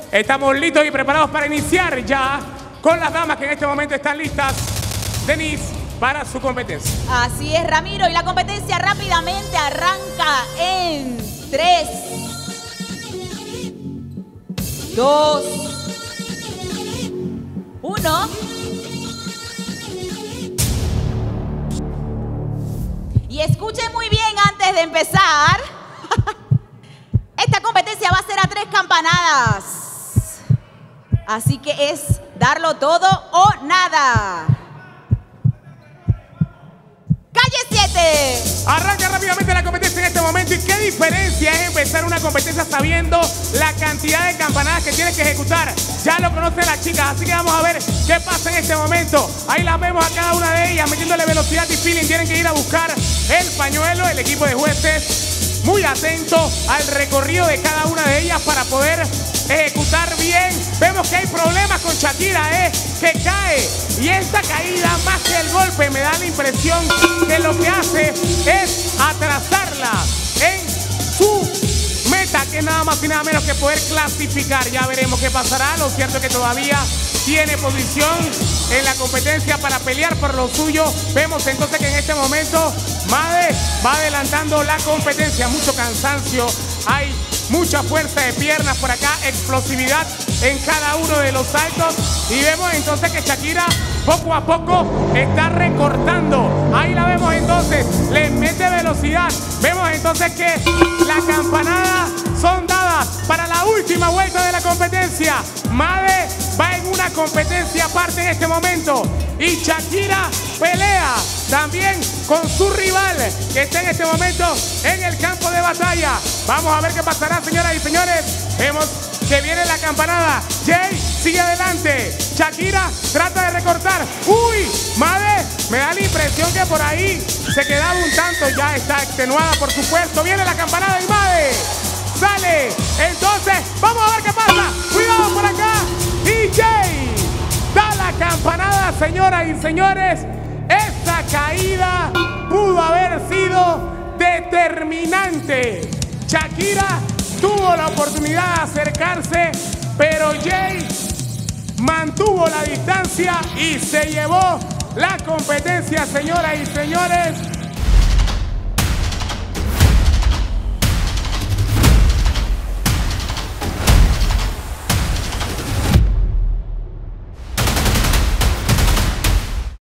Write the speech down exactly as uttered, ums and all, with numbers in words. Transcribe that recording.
Estamos listos y preparados para iniciar ya con las damas que en este momento están listas, Denise, para su competencia. Así es, Ramiro, y la competencia rápidamente arranca en tres, dos, uno. Y escuchen muy bien antes de empezar. Esta competencia va a ser a tres campanadas. Así que es darlo todo o nada. ¡Calle siete! Arranca rápidamente la competencia en este momento. ¿Y qué diferencia es empezar una competencia sabiendo la cantidad de campanadas que tienes que ejecutar? Ya lo conocen las chicas, así que vamos a ver qué pasa en este momento. Ahí las vemos a cada una de ellas metiéndole velocidad y feeling. Tienen que ir a buscar el pañuelo. El equipo de jueces muy atento al recorrido de cada una de ellas para poder ejecutar bien. Vemos que hay problemas con Shakira, ¿eh? Que cae. Y esta caída, más que el golpe, me da la impresión que lo que hace es atrasarla en su meta, que nada más y nada menos que poder clasificar. Ya veremos qué pasará. Lo cierto es que todavía tiene posición en la competencia para pelear por lo suyo. Vemos entonces que en este momento Made va adelantando la competencia. Mucho cansancio, hay mucha fuerza de piernas por acá, explosividad en cada uno de los saltos. Y vemos entonces que Shakira poco a poco está recortando. Ahí la vemos entonces, le mete velocidad. Vemos entonces que las campanadas son dadas para la última vuelta de la competencia. Made va en una competencia aparte en este momento. Y Shakira pelea también con su rival que está en este momento en el campo de batalla. Vamos a ver qué pasará, señoras y señores. Vemos que viene la campanada. Jay sigue adelante. Shakira trata de recortar. ¡Uy! Made me da la impresión que por ahí se quedaba un tanto. Ya está extenuada, por supuesto. Viene la campanada y Made sale. Entonces, vamos a ver qué pasa. Cuidado por acá. Y Jay da la campanada, señoras y señores. Esa caída pudo haber sido determinante. Shakira tuvo la oportunidad de acercarse, pero Jay mantuvo la distancia y se llevó la competencia, señoras y señores.